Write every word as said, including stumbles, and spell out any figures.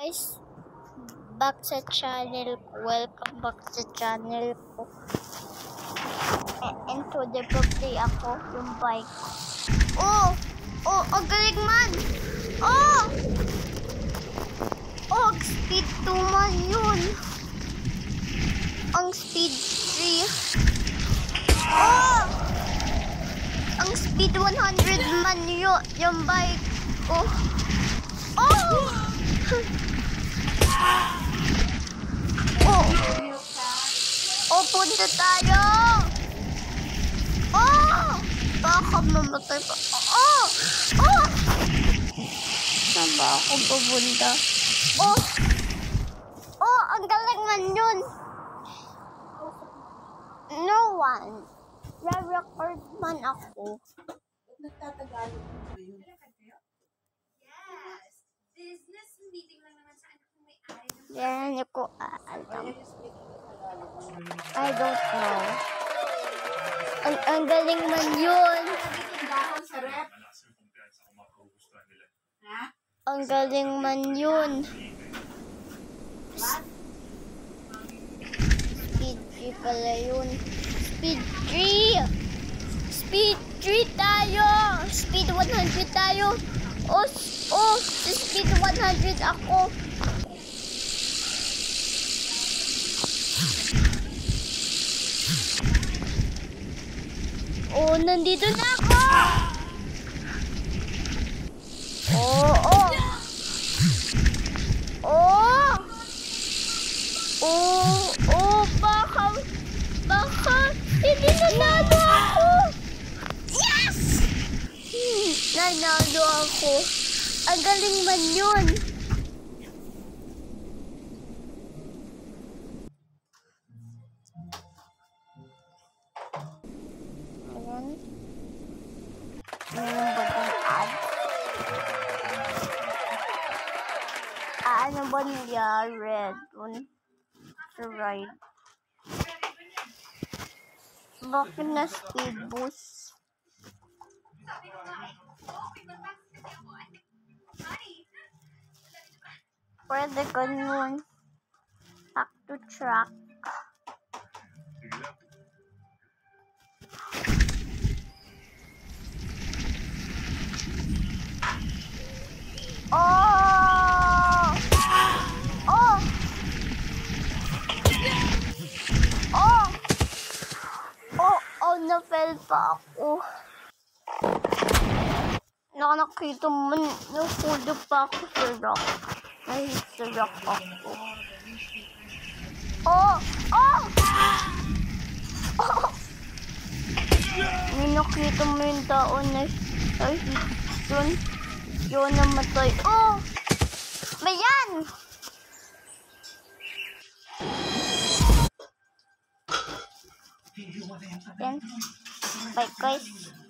Guys, back sa channel ko. Welcome back sa channel ko. And today birthday ako, yung bike. Oh! Oh, ang galing man! Oh! Oh, speed two man yun. Ang speed three. Oh! Ang speed one hundred man yun, yung bike ko. Oh! Oh! Oh, punta tayo! Oh! Baka mamatay pa. Oh! Oh! Saan ba ako pupunta? Oh! Oh, ang galing man yun! No one. Re-record man ako. Nagtatagalog mo ba yun? Yes. Business meeting lang naman sa anak ng may-ari ng Yan ko alam. I don't know. Ang, ang galing man yun. Tindahan sa rep. Ha? Ang galing man yun. What? Speed three pala yun. Speed three! Speed three tayo! Speed one hundred tayo! Oh, oh, sa speed one hundred ako. Oh, nandito na ako! Oh, oh! Oh! Oh, oh, baka, baka, hindi nanalo ako! Yes! Hmm, nanalo ako. Ang galing man yun. Ayan. Ayan ba itong ad? Ah, ano ba niya? Red one. To ride. Bakit na speed boost? Pwede ganun. Back to track. Oh! Oh! Oh! Oh! Oh! Na-fail pa ako. Nakakita mo, nahulog pa ako sa rock. Nahit sa rock ako. Oh! Oh! Oh! May nakita mo yung tao na nahit dun. Yun namatay. Oh! Bayan! Yan. Bye guys.